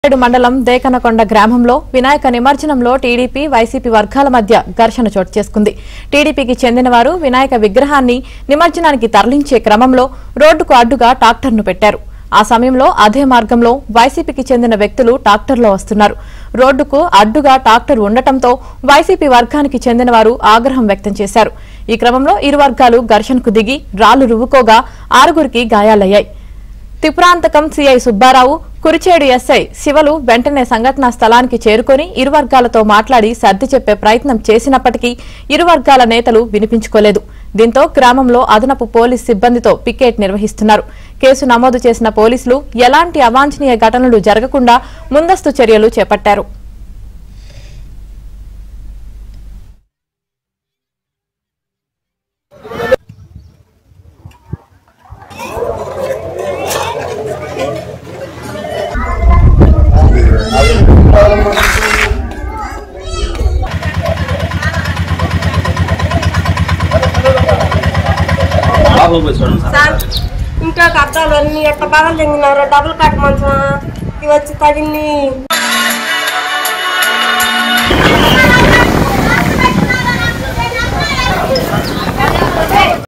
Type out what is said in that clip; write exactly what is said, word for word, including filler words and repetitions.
మండలం దేకనకొండ గ్రామంలో Vinayaka నిమజ్జనంలో TDP YCP వర్గాల మధ్య ఘర్షణ చోటు చేసుకుంది. టీడీపీకి చెందిన వారు వినాయక విగ్రహాన్ని నిమజ్జనానికి తరలించే క్రమంలో రోడ్డుకు అడ్డుగా ట్రాక్టర్ను పెట్టారు. ఆ సమయంలో అదే మార్గంలో వైసీపీకి చెందిన వ్యక్తులు ట్రాక్టర్లో వస్తున్నారు. రోడ్డుకు అడ్డుగా ట్రాక్టర్ ఉండటంతో వైసీపీ వర్గానికి చెందిన వారు ఆగ్రహం వ్యక్తం చేశారు. ఈ క్రమంలో ఇరు వర్గాలు ఘర్షణకు దిగి రాళ్లు రువ్వుకోగా ఆరుగురికి గాయాలయ్యాయి. తిపురాంతకం సీఐ సుబ్బారావు, కురిచేడు ఎస్ఐ శివలు వెంటనే సంఘటనా స్థలానికి చేరుకుని ఇరు వర్గాలతో మాట్లాడి సర్ది చెప్పే ప్రయత్నం చేసినప్పటికీ ఇరు వర్గాల నేతలు వినిపించుకోలేదు. దీంతో గ్రామంలో అదనపు పోలీస్ సిబ్బందితో పికెట్ నిర్వహిస్తున్నారు. కేసు నమోదు చేసిన పోలీసులు ఎలాంటి అవాంఛనీయ ఘటనలు జరగకుండా ముందస్తు చర్యలు చేపట్టారు. ఇంకా కట్టాలు అన్ని ఎట్లా బాగా తెంగినారు. డబుల్ కట్ మంచం ఇవి వచ్చి తగిలి